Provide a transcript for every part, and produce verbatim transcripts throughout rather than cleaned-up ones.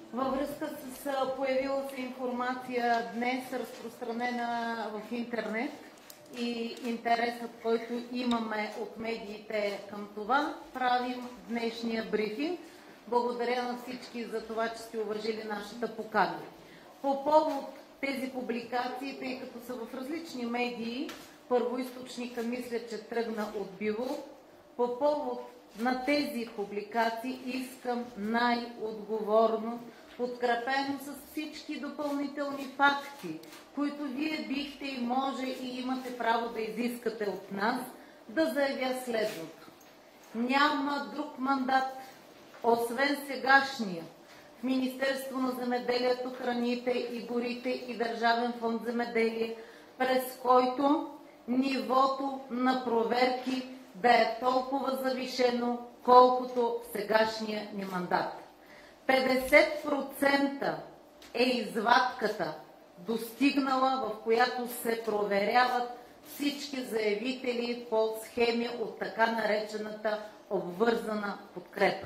Във връзка с появила се информация днес, разпространена в интернет, и интересът, който имаме от медиите към това, правим днешния брифинг. Благодаря на всички за това, че сте уважили нашата покана. По повод тези публикации, тъй като са в различни медии, първоизточника мисля, че тръгна от Биво, по повод на тези публикации искам най-отговорно, подкрепено с всички допълнителни факти, които вие бихте и може и имате право да изискате от нас, да заявя следното. Няма друг мандат, освен сегашния, в Министерство на земеделието, храните и горите и Държавен фонд земеделие, през който нивото на проверки да е толкова завишено, колкото в сегашния ни мандат. петдесет процента е извадката, достигнала, в която се проверяват всички заявители по схеми от така наречената обвързана подкрепа.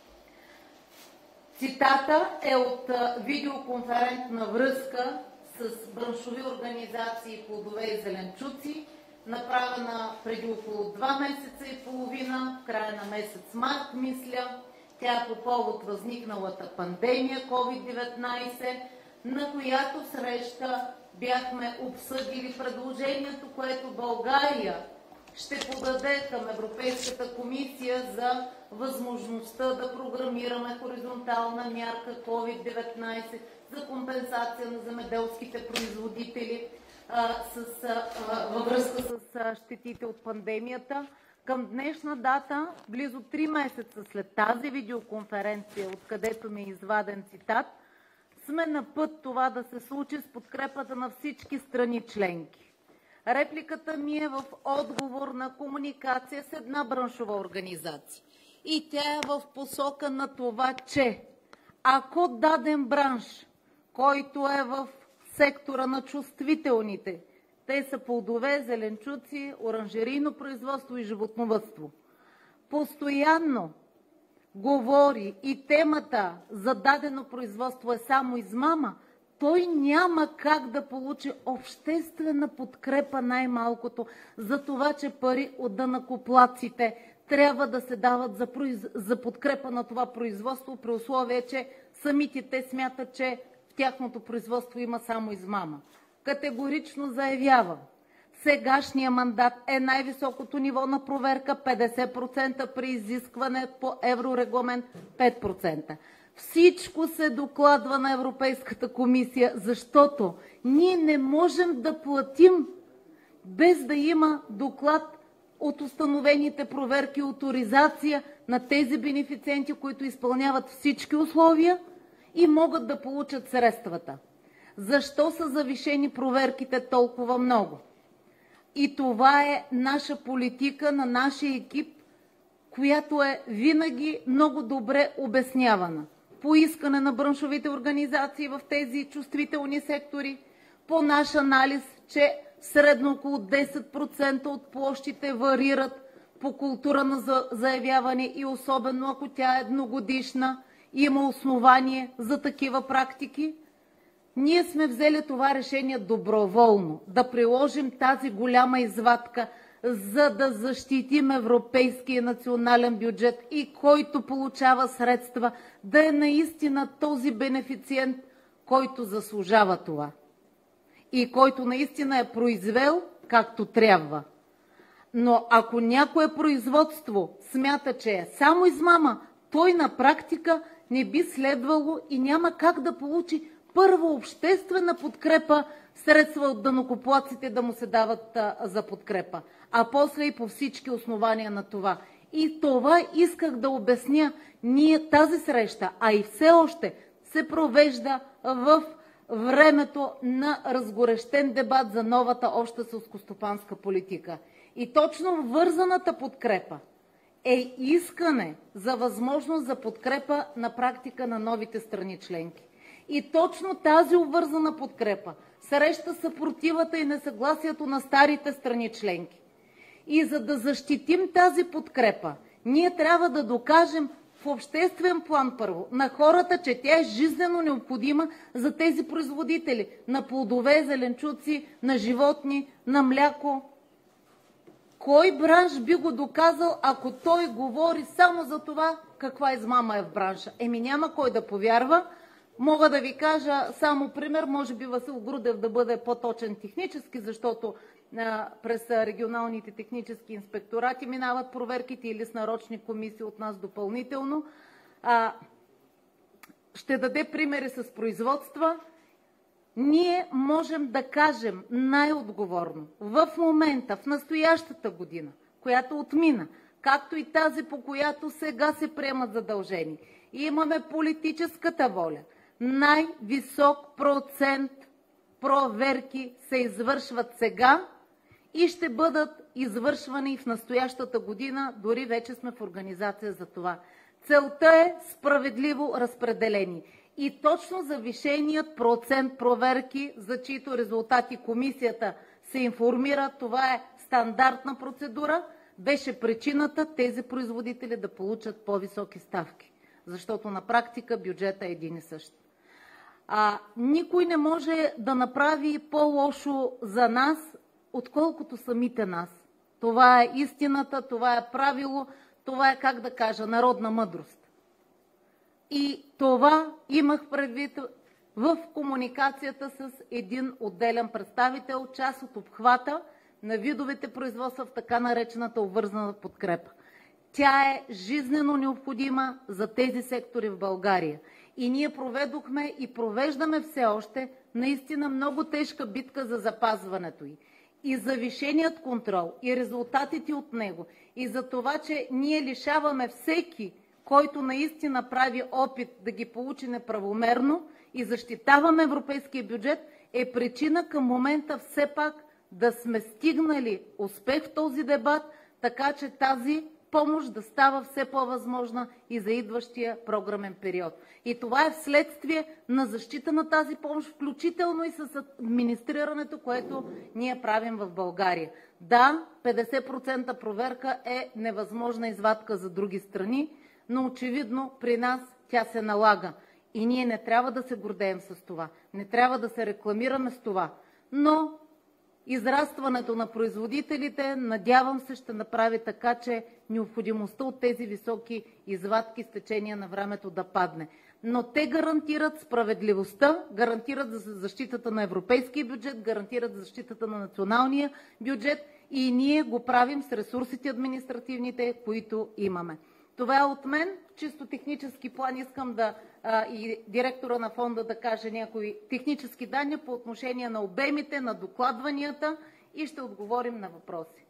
Цитата е от видеоконферентна връзка с браншови организации плодове и зеленчуци, направена преди около два месеца и половина, в края на месец март, мисля. Тя е по повод възникналата пандемия ковид деветнайсет, на която среща бяхме обсъдили предложението, което България ще подаде към Европейската комисия за възможността да програмираме хоризонтална мярка ковид деветнайсет за компенсация на земеделските производители а, с, а, във връзка с а, щетите от пандемията. Към днешна дата, близо три месеца след тази видеоконференция, откъдето ми е изваден цитат, сме на път това да се случи с подкрепата на всички страни членки. Репликата ми е в отговор на комуникация с една браншова организация. И тя е в посока на това, че ако даден бранш, който е в сектора на чувствителните, те са плодове, зеленчуци, оранжерийно производство и животновъдство, постоянно говори и темата за дадено производство е само измама, той няма как да получи обществена подкрепа най-малкото за това, че пари от данъкоплатците трябва да се дават за, произ... за подкрепа на това производство, при условие, че самите те смятат, че в тяхното производство има само измама. Категорично заявявам, сегашния мандат е най-високото ниво на проверка петдесет процента при изискване по еврорегламент пет процента. Всичко се докладва на Европейската комисия, защото ние не можем да платим без да има доклад от установените проверки и оторизация на тези бенефициенти, които изпълняват всички условия и могат да получат средствата. Защо са завишени проверките толкова много? И това е наша политика на нашия екип, която е винаги много добре обяснявана. По искане на браншовите организации в тези чувствителни сектори, по наш анализ, че средно около десет процента от площите варират по култура на заявяване и особено ако тя е едногодишна, има основание за такива практики. Ние сме взели това решение доброволно, да приложим тази голяма извадка, за да защитим европейския национален бюджет и който получава средства, да е наистина този бенефициент, който заслужава това и който наистина е произвел както трябва. Но ако някое производство смята, че е само измама, той на практика не би следвало и няма как да получи първо обществена подкрепа, средства от данъкоплатците да му се дават а, за подкрепа, а после и по всички основания на това. И това исках да обясня. Ние тази среща, а и все още се провежда в времето на разгорещен дебат за новата обща селскостопанска политика. И точно вързаната подкрепа е искане за възможност за подкрепа на практика на новите страни членки. И точно тази обвързана подкрепа среща съпротивата и несъгласието на старите страни членки. И за да защитим тази подкрепа, ние трябва да докажем в обществен план първо на хората, че тя е жизнено необходима за тези производители на плодове, зеленчуци, на животни, на мляко. Кой бранш би го доказал, ако той говори само за това каква измама е в бранша? Еми няма кой да повярва. Мога да ви кажа само пример, може би Васил Грудев да бъде по-точен технически, защото а, през регионалните технически инспекторати минават проверките или с нарочни комисии от нас допълнително. А, ще даде примери с производства. Ние можем да кажем най-отговорно в момента, в настоящата година, която отмина, както и тази, по която сега се приемат задължения, и имаме политическата воля, най-висок процент проверки се извършват сега и ще бъдат извършвани в настоящата година, дори вече сме в организация за това. Целта е справедливо разпределение. И точно завишеният процент проверки, за чието резултати комисията се информира, това е стандартна процедура, беше причината тези производители да получат по-високи ставки. Защото на практика бюджетът е един и същ. А, никой не може да направи по-лошо за нас, отколкото самите нас. Това е истината, това е правило, това е, как да кажа, народна мъдрост. И това имах предвид в комуникацията с един отделен представител, част от обхвата на видовете производства в така наречената обвързана подкрепа. Тя е жизнено необходима за тези сектори в България. И ние проведохме и провеждаме все още наистина много тежка битка за запазването й. И завишеният контрол, и резултатите от него, и за това, че ние лишаваме всеки, който наистина прави опит да ги получи неправомерно, и защитаваме европейския бюджет, е причина към момента все пак да сме стигнали успех в този дебат, така че тази помощ да става все по-възможна и за идващия програмен период. И това е вследствие на защита на тази помощ, включително и с администрирането, което ние правим в България. Да, петдесет процента проверка е невъзможна извадка за други страни, но очевидно при нас тя се налага. И ние не трябва да се гордеем с това, не трябва да се рекламираме с това. Но израстването на производителите, надявам се, ще направи така, че необходимостта от тези високи извадки с течение на времето да падне. Но те гарантират справедливостта, гарантират защитата на европейския бюджет, гарантират защитата на националния бюджет и ние го правим с ресурсите административните, които имаме. Това е от мен. Чисто технически план искам да а, и директора на фонда да каже някои технически данни по отношение на обемите, на докладванията и ще отговорим на въпроси.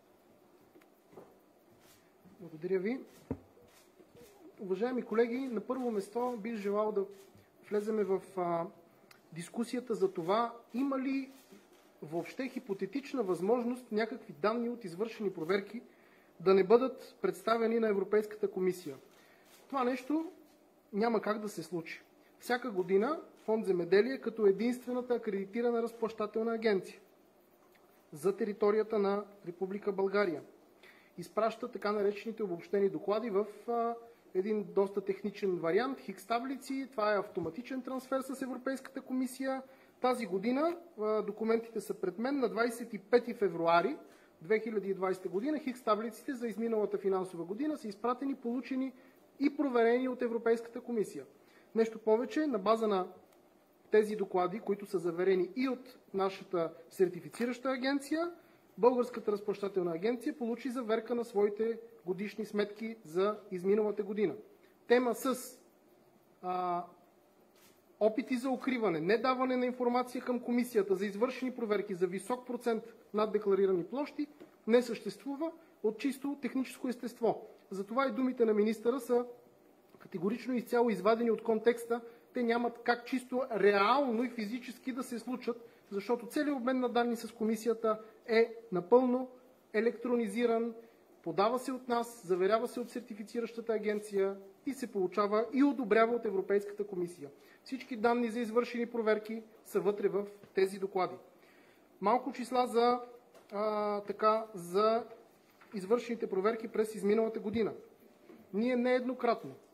Благодаря ви. Уважаеми колеги, на първо место бих желал да влезем в а, дискусията за това, има ли въобще хипотетична възможност някакви данни от извършени проверки да не бъдат представени на Европейската комисия. Това нещо няма как да се случи. Всяка година Фонд Земеделие, като единствената акредитирана разплащателна агенция за територията на Република България, изпраща така наречените обобщени доклади в а, един доста техничен вариант, хикс таблици. Това е автоматичен трансфер с Европейската комисия. Тази година а, документите са пред мен. На двадесет и пети февруари две хиляди и двадесета година хикс таблиците за изминалата финансова година са изпратени, получени и проверени от Европейската комисия. Нещо повече, на база на тези доклади, които са заверени и от нашата сертифицираща агенция, Българската разплащателна агенция получи заверка на своите годишни сметки за изминалата година. Тема с а, опити за укриване, недаване на информация към комисията за извършени проверки за висок процент над декларирани площи не съществува от чисто техническо естество. Затова и думите на министъра са категорично изцяло извадени от контекста. Те нямат как чисто реално и физически да се случат, защото целият обмен на данни с комисията е напълно електронизиран, подава се от нас, заверява се от сертифициращата агенция и се получава и одобрява от Европейската комисия. Всички данни за извършени проверки са вътре в тези доклади. Малко числа за, а, така, за извършените проверки през изминалата година. Ние нееднократно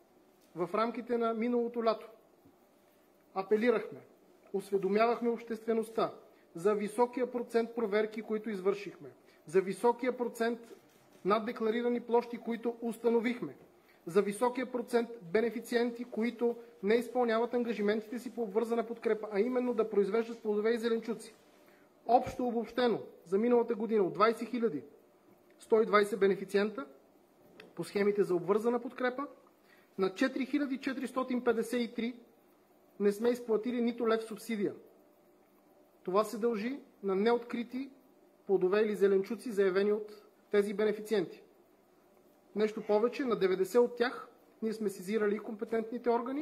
в рамките на миналото лято апелирахме, осведомявахме обществеността за високия процент проверки, които извършихме, за високия процент наддекларирани площи, които установихме, за високия процент бенефициенти, които не изпълняват ангажиментите си по обвързана подкрепа, а именно да произвеждат плодове и зеленчуци. Общо обобщено за миналата година от двадесет хиляди сто и двадесет бенефициента по схемите за обвързана подкрепа, на четири хиляди четиристотин петдесет и три не сме изплатили нито лев субсидия. Това се дължи на неоткрити плодове или зеленчуци, заявени от тези бенефициенти. Нещо повече, на деветдесет от тях ние сме сезирали компетентните органи,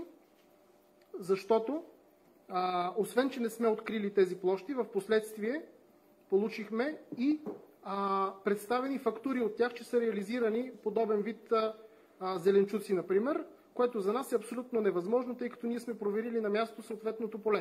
защото а, освен, че не сме открили тези площи, в последствие получихме и а, представени фактури от тях, че са реализирани подобен вид а, а, зеленчуци, например, което за нас е абсолютно невъзможно, тъй като ние сме проверили на място съответното поле.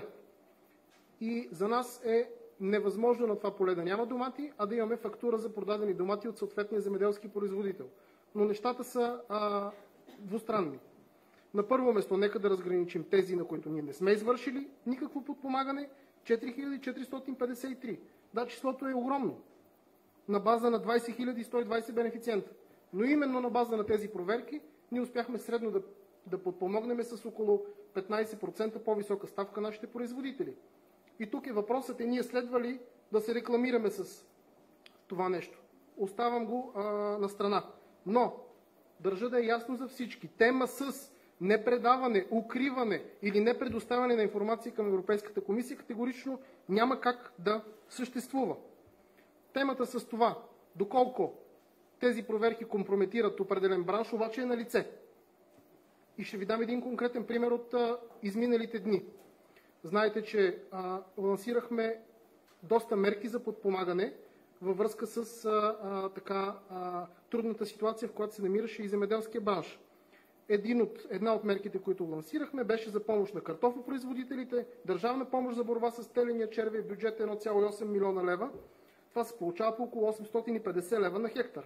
И за нас е невъзможно на това поле да няма домати, а да имаме фактура за продадени домати от съответния земеделски производител. Но нещата са а, двустранни. На първо место, нека да разграничим тези, на които ние не сме извършили никакво подпомагане, четири хиляди четиристотин петдесет и три. Да, числото е огромно. На база на двадесет хиляди сто и двадесет бенефициента. Но именно на база на тези проверки ние успяхме средно да, да подпомогнем с около петнадесет процента по-висока ставка нашите производители. И тук е въпросът, е ние следва ли да се рекламираме с това нещо. Оставам го а, на страна. Но държа да е ясно за всички. Тема с непредаване, укриване или непредоставяне на информация към Европейската комисия категорично няма как да съществува. Темата с това, доколко тези проверки компрометират определен бранш, обаче е на лице. И ще ви дам един конкретен пример от а, изминалите дни. Знаете, че а, лансирахме доста мерки за подпомагане във връзка с а, а, така, а, трудната ситуация, в която се намираше и земеделския бранш. Един от, една от мерките, които лансирахме, беше за помощ на картофопроизводителите, държавна помощ за борба с теления червей, бюджет едно цяло и осем милиона лева. Това се получава по около осемстотин и петдесет лева на хектар.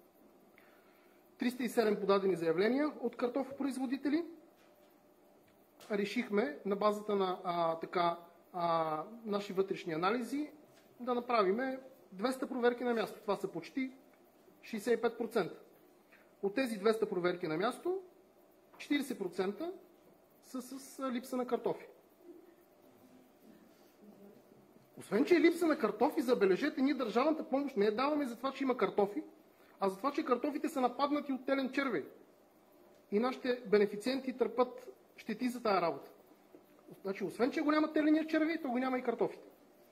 триста и седем подадени заявления от картофопроизводители. Решихме на базата на а, така, а, наши вътрешни анализи да направим двеста проверки на място. Това са почти шейсет и пет процента. От тези двеста проверки на място, четиридесет процента са с липса на картофи. Освен, че е липса на картофи, забележете, ние държавната помощ не я даваме за това, че има картофи, а за това, че картофите са нападнати от телен червей. И нашите бенефициенти търпат щети за тази работа. Значи, освен, че го няма теления червей, то го няма и картофите.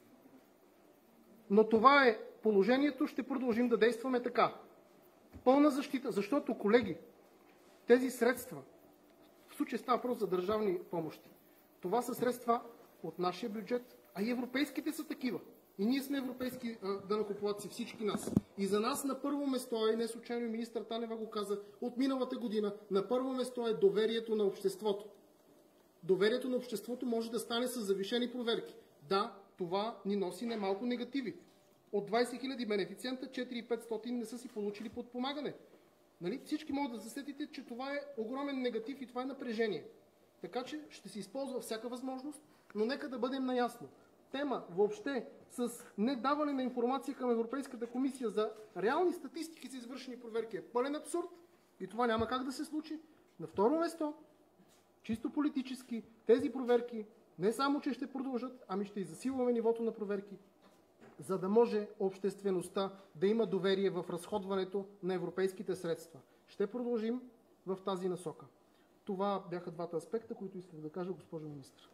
Но това е положението, ще продължим да действаме така. Пълна защита, защото, колеги, тези средства, в случай става въпрос за държавни помощи, това са средства от нашия бюджет, а и европейските са такива. И ние сме европейски данъкоплатци, всички нас. И за нас на първо место е, не случайно министър Танева го каза, от миналата година, на първо место е доверието на обществото. Доверието на обществото може да стане с завишени проверки. Да, това ни носи немалко негативи. От двадесет хиляди бенефициента, четири хиляди и петстотин не са си получили подпомагане. Нали? Всички могат да засетите, че това е огромен негатив и това е напрежение. Така че ще се използва всяка възможност, но нека да бъдем наясно. Тема въобще с недаване на информация към Европейската комисия за реални статистики за извършени проверки е пълен абсурд и това няма как да се случи. На второ место, чисто политически, тези проверки не само, че ще продължат, ами ще и засилваме нивото на проверки, за да може обществеността да има доверие в разходването на европейските средства. Ще продължим в тази насока. Това бяха двата аспекта, които исках да кажа, госпожо министър.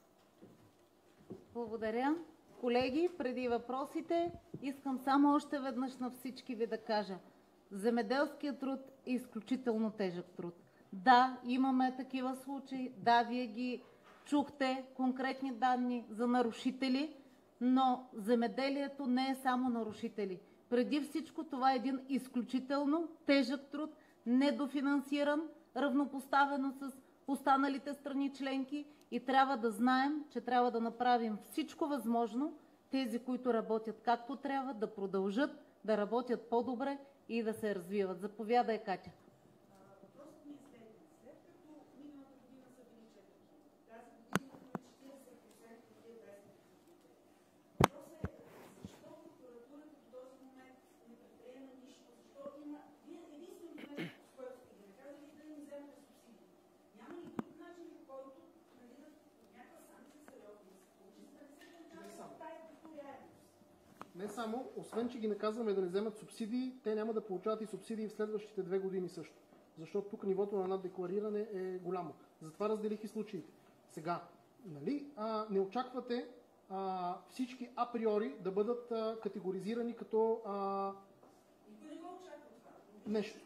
Благодаря. Колеги, преди въпросите, искам само още веднъж на всички ви да кажа. Земеделският труд е изключително тежък труд. Да, имаме такива случаи, да, вие ги чухте, конкретни данни за нарушители, но земеделието не е само нарушители. Преди всичко това е един изключително тежък труд, недофинансиран, равнопоставено с останалите страни членки и трябва да знаем, че трябва да направим всичко възможно тези, които работят както трябва, да продължат да работят по-добре и да се развиват. Заповядай, Катя. Въпросът ми е следният. След като Не само, освен че ги наказваме да не вземат субсидии, те няма да получават и субсидии в следващите две години също. Защото тук нивото на наддеклариране е голямо. Затова разделих и случаите. Сега, нали, а, не очаквате а, всички априори да бъдат а, категоризирани като а, нещо.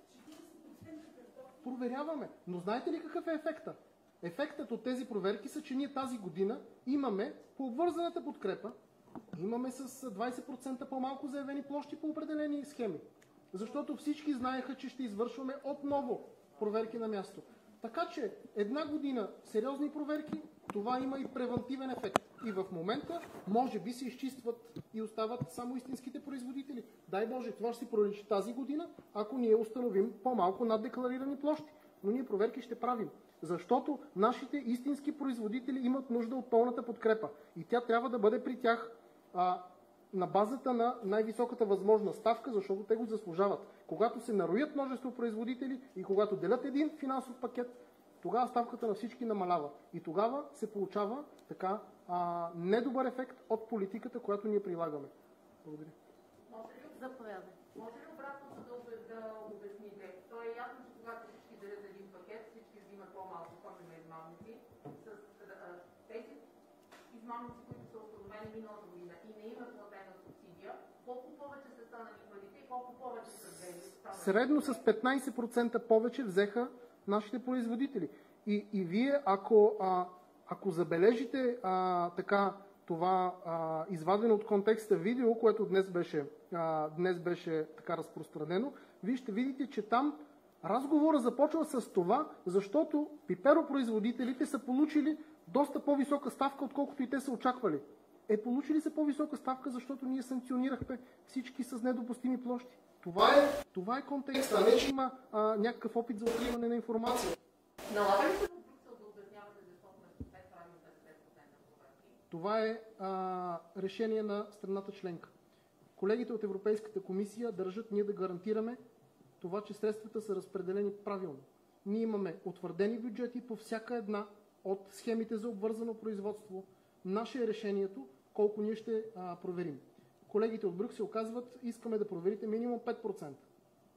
Проверяваме. Но знаете ли какъв е ефекта? Ефектът от тези проверки са, че ние тази година имаме по обвързаната подкрепа, имаме с двайсет процента по-малко заявени площи по определени схеми. Защото всички знаеха, че ще извършваме отново проверки на място. Така че една година сериозни проверки, това има и превантивен ефект. И в момента може би се изчистват и остават само истинските производители. Дай Боже, това ще си проличи тази година, ако ние установим по-малко наддекларирани площи. Но ние проверки ще правим. Защото нашите истински производители имат нужда от пълната подкрепа. И тя трябва да бъде при тях а, на базата на най-високата възможна ставка, защото те го заслужават. Когато се нароят множество производители и когато делят един финансов пакет, тогава ставката на всички намалява. И тогава се получава така а, недобър ефект от политиката, която ние прилагаме. Благодаря. Може ли, Заповядай. може ли обратното да, да обясните? То е ясно, че когато всички делят един пакет, всички взимат по-малко, ходим измамници. С а, тези измамници, които са установени миналата година и не имат платена субсидия, колко повече са станали парите и колко повече са взели? Средно с петнайсет процента повече взеха нашите производители. И, и вие, ако, а, ако забележите а, така това а, извадено от контекста видео, което днес беше, а, днес беше така разпространено, вие ще видите, че там разговора започва с това, защото пиперопроизводителите са получили доста по-висока ставка, отколкото и те са очаквали. Е, получили са по-висока ставка, защото ние санкционирахме всички с недопустими площи. Това е, това е контекста, а не че има а, някакъв опит за откриване на информация. Налага ли се в Брюксел да обяснявате защо сме пет правим петдесет процента проверки? Това е а, решение на страната членка. Колегите от Европейската комисия държат ние да гарантираме това, че средствата са разпределени правилно. Ние имаме утвърдени бюджети по всяка една от схемите за обвързано производство. Наше е решението колко ние ще а, проверим. Колегите от Брюксел казват, искаме да проверите минимум пет процента.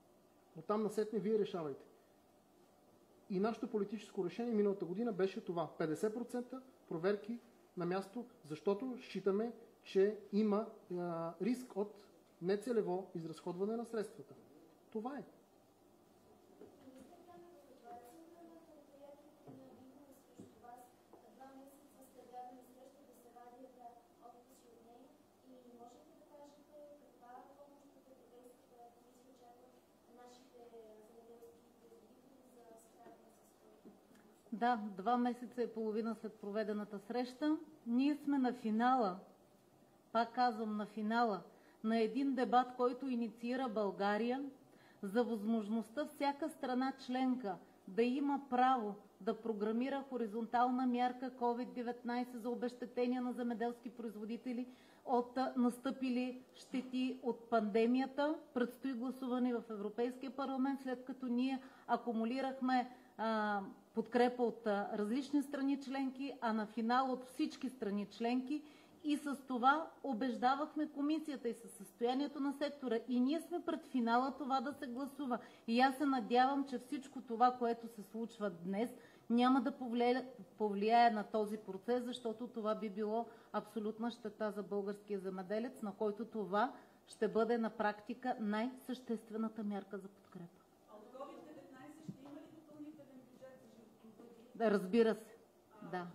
Оттам насетне вие решавайте. И нашето политическо решение миналата година беше това. петдесет процента проверки на място, защото считаме, че има а, риск от нецелево изразходване на средствата. Това е. Да, два месеца и половина след проведената среща, ние сме на финала, пак казвам на финала, на един дебат, който инициира България за възможността всяка страна членка да има право да програмира хоризонтална мярка ковид деветнайсет за обезщетения на земеделски производители от настъпили щети от пандемията. Предстои гласуване в Европейския парламент, след като ние акумулирахме а, подкрепа от а, различни страни членки, а на финал от всички страни членки. И с това убеждавахме комисията и със състоянието на сектора. И ние сме пред финала това да се гласува. И аз се надявам, че всичко това, което се случва днес, няма да повлияе, повлияе на този процес, защото това би било абсолютна щета за българския земеделец, на който това ще бъде на практика най-съществената мярка за подкрепа. А от ковид деветнайсет ще има ли допълнителен бюджет за животновъдите? Да, разбира се, да.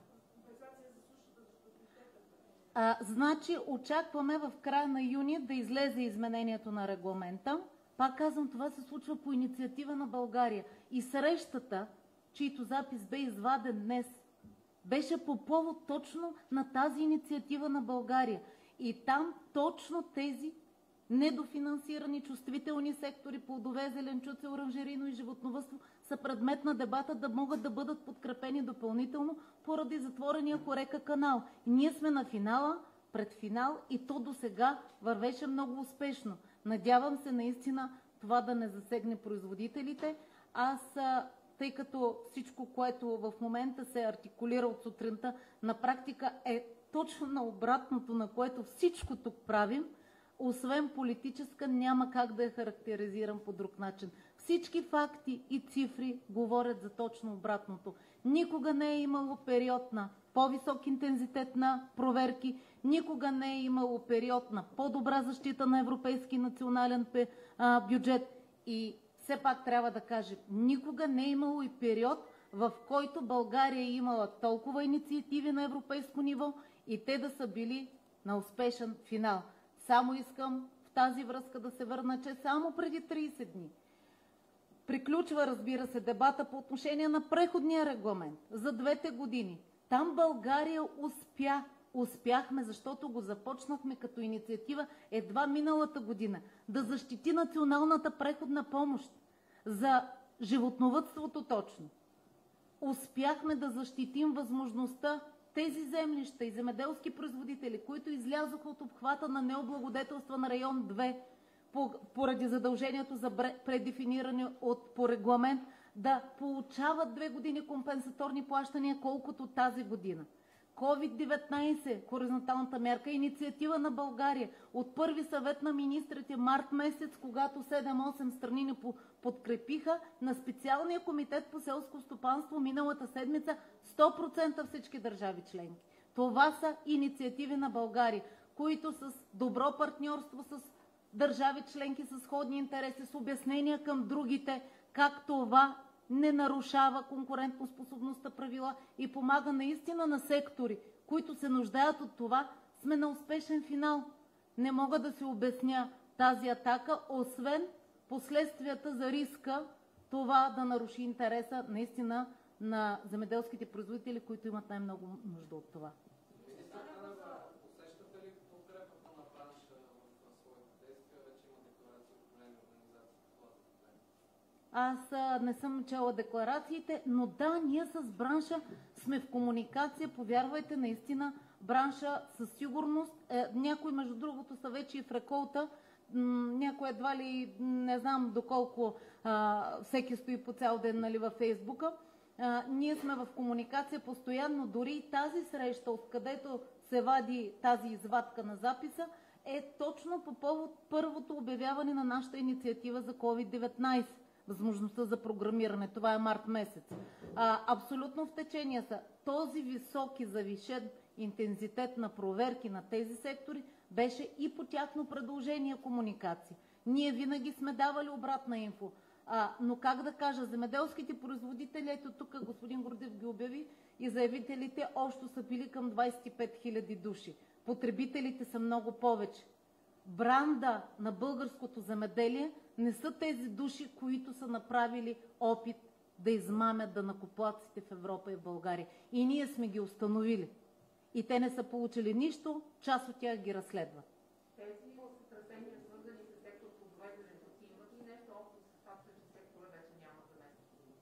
А, значи очакваме в края на юни да излезе изменението на регламента. Пак казвам, това се случва по инициатива на България. И срещата, чийто запис бе изваден днес, беше по повод точно на тази инициатива на България. И там точно тези недофинансирани чувствителни сектори, плодове, зеленчуци, оранжерийно и животновъдство са предмет на дебата да могат да бъдат подкрепени допълнително поради затворения Хорека канал. И ние сме на финала, пред финал и то до сега вървеше много успешно. Надявам се наистина това да не засегне производителите. Аз, тъй като всичко, което в момента се артикулира от сутринта, на практика е точно на обратното, на което всичко тук правим, освен политическа, няма как да я характеризирам по друг начин. Всички факти и цифри говорят за точно обратното. Никога не е имало период на по-висок интензитет на проверки, никога не е имало период на по-добра защита на европейски национален бюджет и все пак трябва да кажем, никога не е имало и период, в който България е имала толкова инициативи на европейско ниво и те да са били на успешен финал. Само искам в тази връзка да се върна, че само преди трийсет дни приключва, разбира се, дебата по отношение на преходния регламент за двете години. Там България успя, успяхме, защото го започнахме като инициатива едва миналата година, да защити националната преходна помощ за животновъдството точно. Успяхме да защитим възможността тези землища и земеделски производители, които излязоха от обхвата на необлагодетелстван район две, поради задължението за предефиниране от, по регламент, да получават две години компенсаторни плащания, колкото тази година. ковид деветнайсет, хоризонталната мярка, инициатива на България от първи съвет на министрите март месец, когато седем-осем страни ни подкрепиха, на специалния комитет по селско стопанство миналата седмица сто процента всички държави членки. Това са инициативи на България, които с добро партньорство с държави членки с сходни интереси, с обяснения към другите, как това не нарушава конкурентоспособността правила и помага наистина на сектори, които се нуждаят от това, сме на успешен финал. Не мога да се обясня тази атака, освен последствията за риска това да наруши интереса наистина на земеделските производители, които имат най-много нужда от това. Аз не съм чела декларациите, но да, ние с бранша сме в комуникация, повярвайте, наистина бранша със сигурност, е, някои между другото са вече и в реколта, някой едва ли, не знам доколко а, всеки стои по цял ден, нали, във Фейсбука. А, ние сме в комуникация постоянно, дори и тази среща, откъдето се вади тази извадка на записа, е точно по повод първото обявяване на нашата инициатива за ковид деветнайсет. Възможността за програмиране. Това е март месец. А, абсолютно в течение са. Този висок и завишен интензитет на проверки на тези сектори беше и по тяхно предложение комуникация. Ние винаги сме давали обратна инфо. А, но как да кажа, земеделските производители, ето тук господин Грудев ги обяви, и заявителите общо са били към двайсет и пет хиляди души. Потребителите са много повече. Бранда на българското земеделие не са тези души, които са направили опит да измамят данъкоплатците в Европа и в България. И ние сме ги установили. И те не са получили нищо, част от тях ги разследват. Тези сътресения, свързани с сектор плодове и зеленчуци, имат ли нещо общо с факта, че сектора вече няма заместник?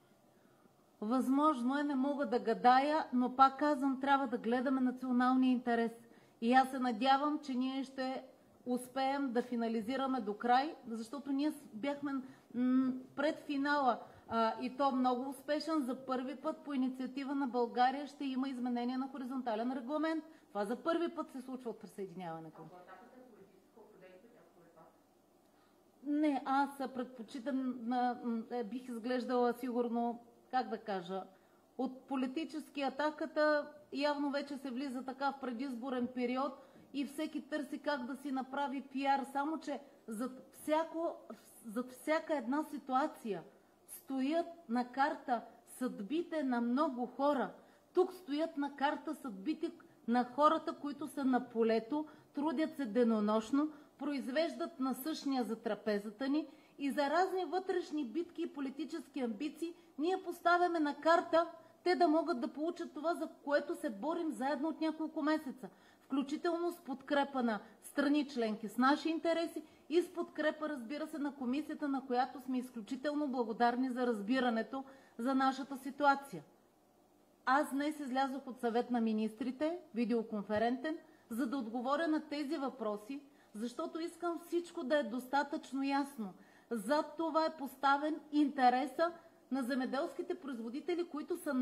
Възможно е, не мога да гадая, но пак казвам, трябва да гледаме националния интерес. И аз се надявам, че ние ще успеем да финализираме до край, защото ние бяхме м- пред финала а, и то много успешен. За първи път по инициатива на България ще има изменение на хоризонтален регламент. Това за първи път се случва от присъединяването. Ако атаката е политическо действие, тя според вас? Не, аз предпочитам, бих изглеждала сигурно, как да кажа, от политически атаката явно вече се влиза така в предизборен период и всеки търси как да си направи пиар, само че зад, всяко, зад всяка една ситуация стоят на карта съдбите на много хора. Тук стоят на карта съдбите на хората, които са на полето, трудят се денонощно, произвеждат насъщния за трапезата ни и за разни вътрешни битки и политически амбиции ние поставяме на карта те да могат да получат това, за което се борим заедно от няколко месеца. Включително с подкрепа на страни членки с наши интереси и с подкрепа, разбира се, на комисията, на която сме изключително благодарни за разбирането за нашата ситуация. Аз днес излязох от съвет на министрите, видеоконферентен, за да отговоря на тези въпроси, защото искам всичко да е достатъчно ясно. Зад това е поставен интереса на земеделските производители, които са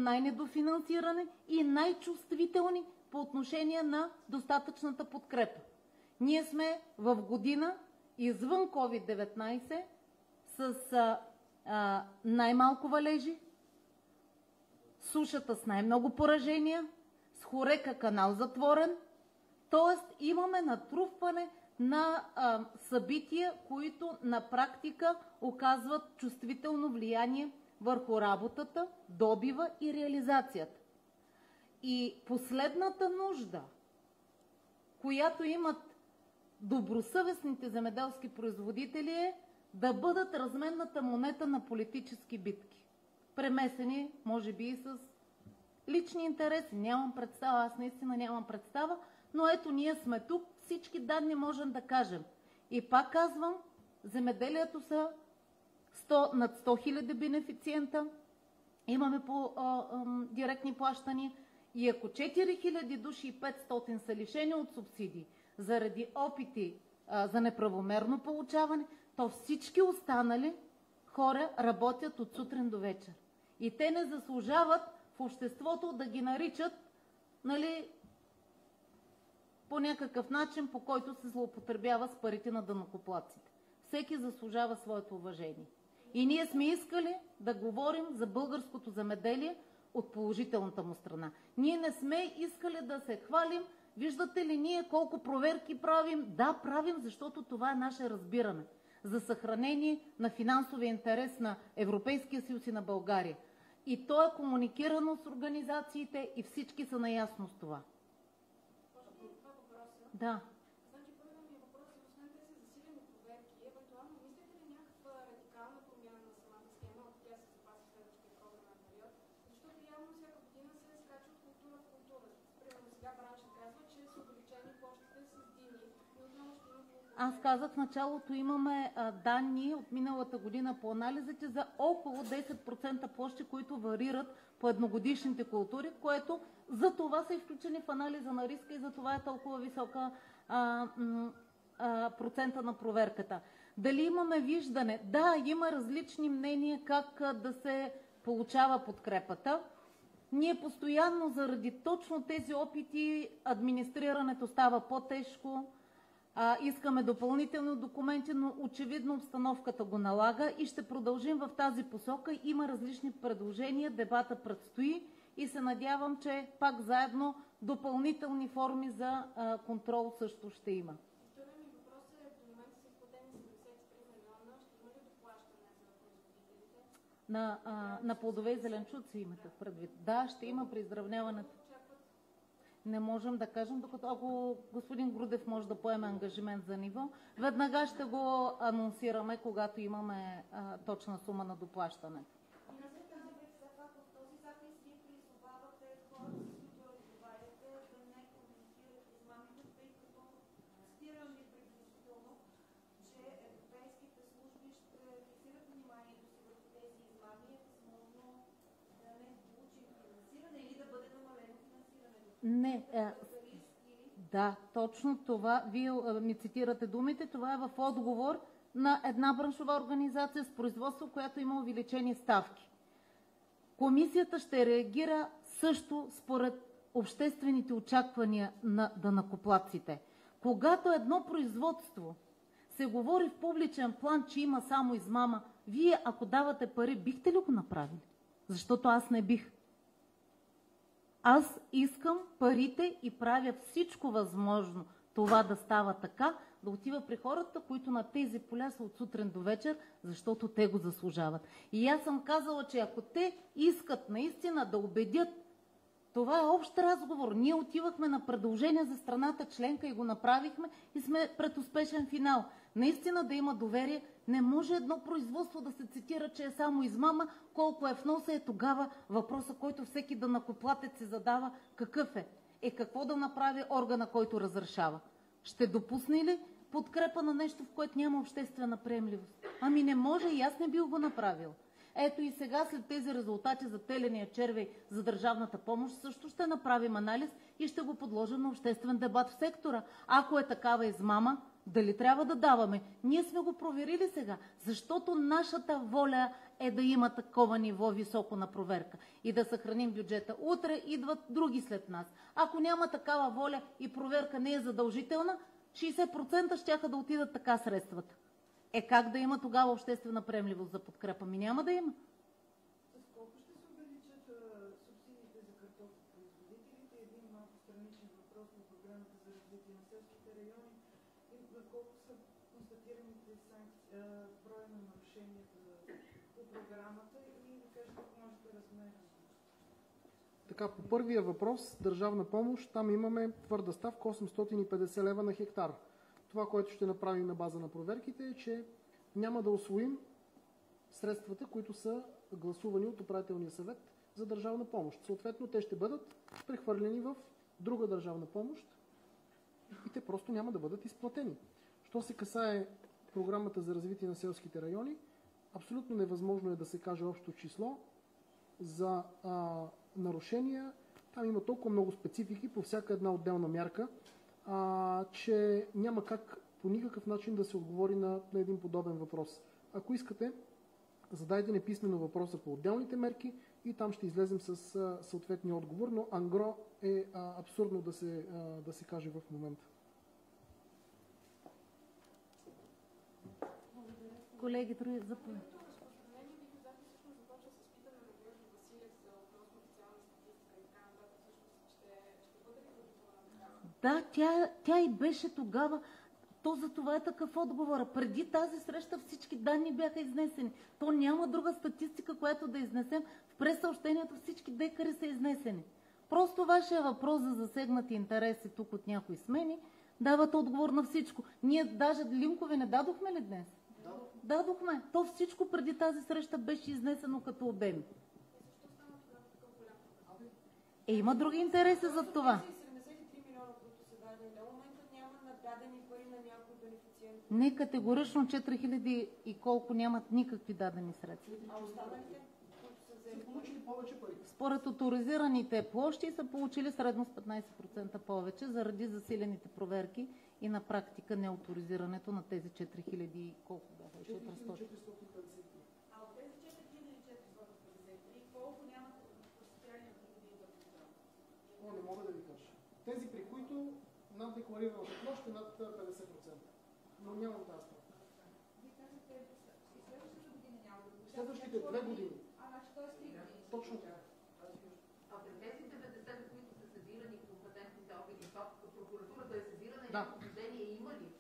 най-недофинансирани и най-чувствителни по отношение на достатъчната подкрепа. Ние сме в година извън ковид деветнайсет с а, а, най-малко валежи, сушата с най-много поражения, с Хорека канал затворен, т.е. имаме натрупване на а, събития, които на практика оказват чувствително влияние върху работата, добива и реализацията. И последната нужда, която имат добросъвестните земеделски производители, е да бъдат разменната монета на политически битки. Премесени, може би, и с лични интереси. Нямам представа, аз наистина нямам представа, но ето ние сме тук, всички данни можем да кажем. И пак казвам, земеделието са сто, над сто хиляди бенефициента, имаме по а, а, директни плащания и ако четири хиляди души и петстотин са лишени от субсидии заради опити а, за неправомерно получаване, то всички останали хора работят от сутрин до вечер. И те не заслужават в обществото да ги наричат, нали, по някакъв начин, по който се злоупотребява с парите на данъкоплатците. Всеки заслужава своето уважение. И ние сме искали да говорим за българското земеделие от положителната му страна. Ние не сме искали да се хвалим, виждате ли ние колко проверки правим? Да, правим, защото това е наше разбиране за съхранение на финансовия интерес на Европейския съюз и на България. И то е комуникирано с организациите и всички са наясно с това. Да. Значи, първият ми въпрос е, освен тези засилени проверки, евентуално мислите ли някаква радикална промяна на самата схема, ако тя се запази в следващия програмен период? Защото явно всяка година се скача от култура в култура. Примерно сега браншът казва, че са увеличени площите с дини и отново ще има полугодие. Аз казах в началото, имаме а, данни от миналата година по анализите за около десет процента площи, които варират по едногодишните култури, което за това са изключени в анализа на риска и за това е толкова висока а, м, а, процента на проверката. Дали имаме виждане? Да, има различни мнения как а, да се получава подкрепата. Ние постоянно заради точно тези опити администрирането става по-тежко. А, искаме допълнителни документи, но очевидно обстановката го налага и ще продължим в тази посока. Има различни предложения, дебата предстои и се надявам, че пак заедно допълнителни форми за а, контрол също ще има. Вторият ми въпрос е, до момента са изплатени седемдесет и три милиона, ще има ли доплащане за производителите? На, а, на плодове и зеленчуци имате предвид. Да, ще има при изравняването. Не можем да кажем, докато ако господин Грудев може да поеме ангажимент за ниво, веднага ще го анонсираме, когато имаме а, точна сума на доплащане. Не, е, да, точно това. Вие ми цитирате думите. Това е в отговор на една браншова организация с производство, която има увеличени ставки. Комисията ще реагира също според обществените очаквания на данъкоплатците. Когато едно производство се говори в публичен план, че има само измама, вие ако давате пари, бихте ли го направили? Защото аз не бих. Аз искам парите и правя всичко възможно това да става така, да отива при хората, които на тези поля са от сутрин до вечер, защото те го заслужават. И аз съм казала, че ако те искат наистина да убедят, това е общ разговор. Ние отивахме на предложение за страната членка и го направихме и сме пред успешен финал. Наистина да има доверие, не може едно производство да се цитира, че е само измама, колко е вноса е тогава въпроса, който всеки данъкоплатец се задава, какъв е? Е какво да направи органа, който разрешава? Ще допусне ли подкрепа на нещо, в което няма обществена приемливост? Ами не може и аз не бил го направил. Ето и сега след тези резултати за теления червей за държавната помощ също ще направим анализ и ще го подложим на обществен дебат в сектора. Ако е такава измама, дали трябва да даваме? Ние сме го проверили сега, защото нашата воля е да има такова ниво високо на проверка и да съхраним бюджета. Утре идват други след нас. Ако няма такава воля и проверка не е задължителна, шейсет процента щяха да отидат така средствата. Е, как да има тогава обществена приемливост за подкрепа? Ми няма да има. С колко ще се увеличат субсидиите за картофопроизводителите? Един малко страничен въпрос на програмата за развитие на селските райони. И колко са констатираните санкции, броя на нарушенията по програмата и да кажете колко може да размера? Така, по първия въпрос, държавна помощ, там имаме твърда ставка осемстотин и петдесет лева на хектар. Това, което ще направим на база на проверките е, че няма да усвоим средствата, които са гласувани от управителния съвет за държавна помощ. Съответно, те ще бъдат прехвърлени в друга държавна помощ и те просто няма да бъдат изплатени. Що се касае програмата за развитие на селските райони, абсолютно невъзможно е да се каже общо число за а, нарушения. Там има толкова много специфики по всяка една отделна мярка, а, че няма как по никакъв начин да се отговори на, на един подобен въпрос. Ако искате, задайте ни писмено въпроса по отделните мерки и там ще излезем с а, съответния отговор, но ангро е а, абсурдно да се, а, да се каже в момента. Колеги, други заповед. Да, тя, тя и беше тогава. То за това е такъв отговор. Преди тази среща всички данни бяха изнесени. То няма друга статистика, която да изнесем. В пресъобщението всички декари са изнесени. Просто вашия въпрос за засегнати интереси тук от някои смени дават отговор на всичко. Ние даже линкове не дадохме ли днес? Да. Дадохме. То всичко преди тази среща беше изнесено като обеми. Е, има други интереси за това. Не, категорично четири хиляди и колко нямат никакви дадени средства. А останалите, които са взели, получили повече пари? Според оторизираните площи са получили средно с петнайсет процента повече, заради засилените проверки и на практика неоторизирането на тези четири хиляди и колко бяха? четиристотин. А от тези четири хиляди четиристотин и петдесет и три, колко нямат състояние на приходи и доходи? О, не мога да ви кажа. Тези, при които над декларираната площ е над петдесет процента. Но нямам тази справка. Вие казахте, и следващата година няма да го. Следващите две години. А, значи т.е. три години. Точно така. А при тези деветдесет, които са сезирани компетентните органи, прокуратурата е сезирана и да. някакво движение има ли?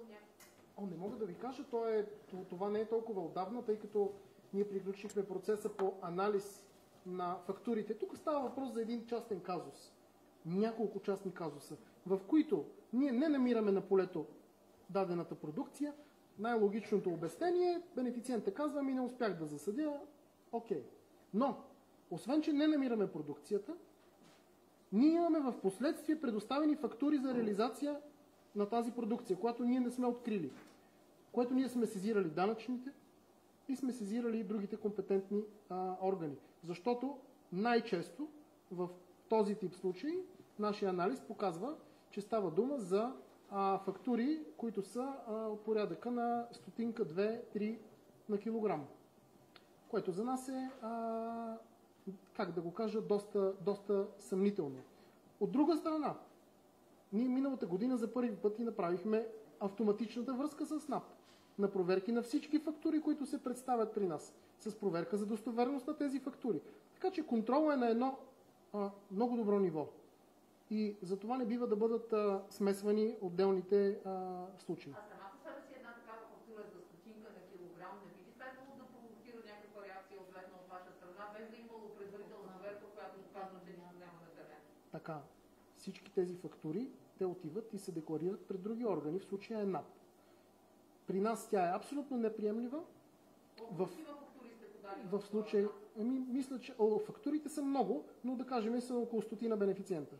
О, не мога да ви кажа, то е, това не е толкова отдавна, тъй като ние приключихме процеса по анализ на фактурите. Тук става въпрос за един частен казус. Няколко частни казуса, в които ние не намираме на полето дадената продукция. Най-логичното обяснение е, бенефициентът казва, ми не успях да засадя, окей. Но, освен че не намираме продукцията, ние имаме в последствие предоставени фактури за реализация на тази продукция, която ние не сме открили, което ние сме сезирали данъчните и сме сезирали и другите компетентни а, органи. Защото най-често в този тип случаи нашия анализ показва, че става дума за а, фактури, които са а, от порядъка на стотинка, две, три на килограм. Което за нас е, а, как да го кажа, доста, доста съмнително. От друга страна, ние миналата година за първи път и направихме автоматичната връзка с НАП на проверки на всички фактури, които се представят при нас, с проверка за достоверност на тези фактури. Така че контролът е на едно а, много добро ниво. И за това не бива да бъдат а, смесвани отделните а, случаи. А самата себе си една такава фактура за стотинка на килограм не би ли следвало да провокира някаква реакция ответна от ваша страна, без да е имало предварителна проверка, която доказва, че нищо няма на терен? Така, всички тези фактури, те отиват и се декларират пред други органи, в случая е НАП. При нас тя е абсолютно неприемлива. В, в случай, ами, мисля, че о, фактурите са много, но да кажем са около стотина бенефициента.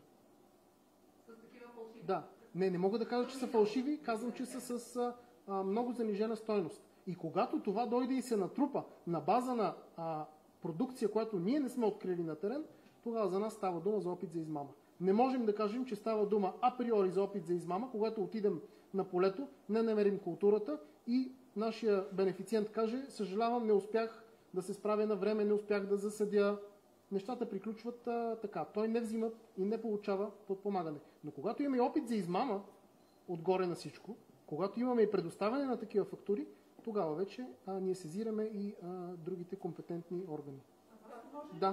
С такива фалшиви? Да. Не, не мога да кажа, че са фалшиви, казвам, че са с а, много занижена стойност. И когато това дойде и се натрупа на база на а, продукция, която ние не сме открили на терен, тогава за нас става дума за опит за измама. Не можем да кажем, че става дума априори за опит за измама, когато отидем на полето, не намерим културата и нашия бенефициент каже, съжалявам, не успях да се справя на време, не успях да засъдя. Нещата приключват а, така. Той не взима и не получава подпомагане. Но когато имаме опит за измама, отгоре на всичко, когато имаме и предоставяне на такива фактури, тогава вече а, ние сезираме и а, другите компетентни органи. Да.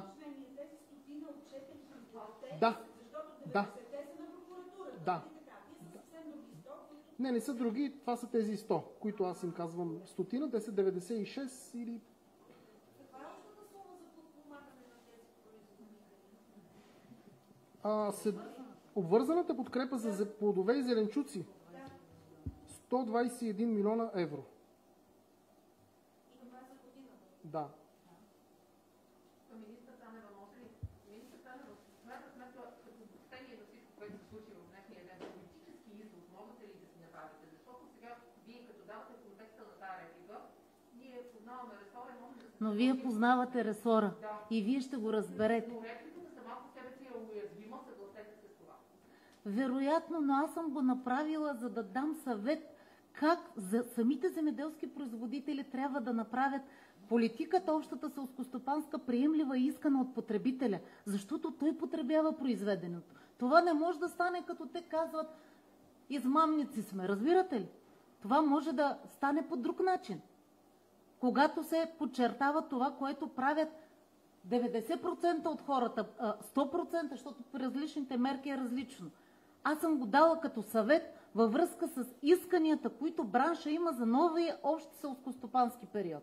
Да. Да. Да. Не, не са други, това са тези сто, които аз им казвам стотина, те са деветдесет и шест или... А, се... Обвързаната подкрепа за плодове и зеленчуци сто двадесет и един милиона евро. Да. Министър Танева, може ли? Министър Танева, смята сметка, като обобщение на всичко, което се случи в днешния ден, политически извод, можете ли да си направите? Защото сега вие, като давате контекста на тази реплика, ние познаваме ресора и можем да се... Но вие познавате ресора Да. и вие ще го разберете. Но репликата сама по себе си е уязвима, съгласете се с това. Вероятно, но аз съм го направила, за да дам съвет как за самите земеделски производители трябва да направят политиката, общата селскостопанска, приемлива и искана от потребителя, защото той потребява произведеното. Това не може да стане, като те казват, измамници сме. Разбирате ли? Това може да стане по друг начин. Когато се подчертава това, което правят деветдесет процента от хората, сто процента, защото при различните мерки е различно. Аз съм го дала като съвет във връзка с исканията, които бранша има за новия общ селскостопански период.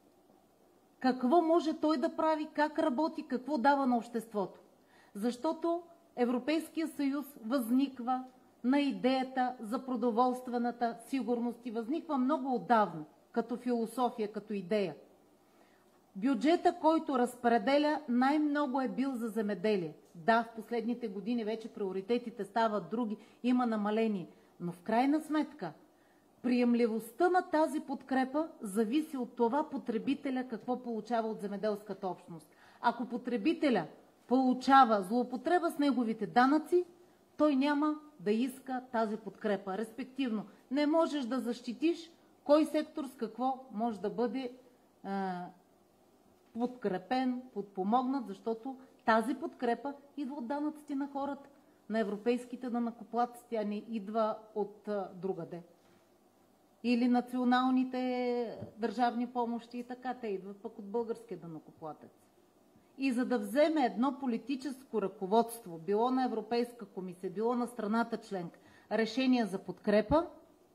Какво може той да прави, как работи, какво дава на обществото. Защото Европейския съюз възниква на идеята за продоволствената сигурност и възниква много отдавна, като философия, като идея. Бюджета, който разпределя, най-много е бил за земеделие. Да, в последните години вече приоритетите стават други, има намаление, но в крайна сметка приемливостта на тази подкрепа зависи от това потребителя какво получава от земеделската общност. Ако потребителя получава злоупотреба с неговите данъци, той няма да иска тази подкрепа. Респективно, не можеш да защитиш кой сектор с какво може да бъде а, подкрепен, подпомогнат, защото тази подкрепа идва от данъците на хората, на европейските данъкоплатци, тя не идва от а, другаде. Или националните държавни помощи и така, те идват пък от българския данъкоплатец. И за да вземе едно политическо ръководство, било на Европейска комисия, било на страната членка, решение за подкрепа,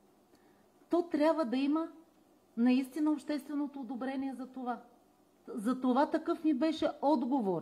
то трябва да има наистина общественото одобрение за това. За това такъв ми беше отговора.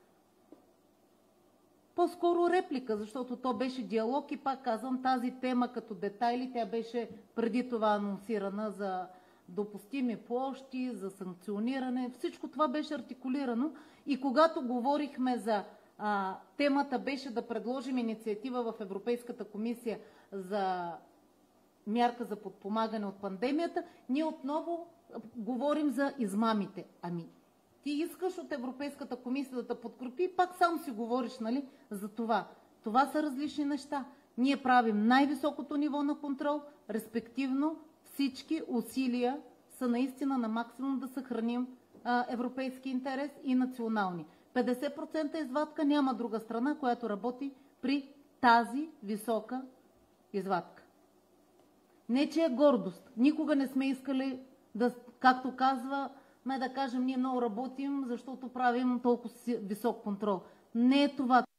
По-скоро реплика, защото то беше диалог и пак казвам, тази тема като детайли, тя беше преди това анонсирана за допустими площи, за санкциониране. Всичко това беше артикулирано и когато говорихме за а, темата беше да предложим инициатива в Европейската комисия за мярка за подпомагане от пандемията, ние отново говорим за измамите. Ами, ти искаш от Европейската комисия да те подкрепи и пак сам си говориш, нали, за това. Това са различни неща. Ние правим най-високото ниво на контрол, респективно всички усилия са наистина на максимум да съхраним а, европейски интерес и национални. петдесет процента извадка няма друга страна, която работи при тази висока извадка. Не, че е гордост. Никога не сме искали да, както казва, ме да кажем, ние много работим, защото правим толкова висок контрол. Не е това.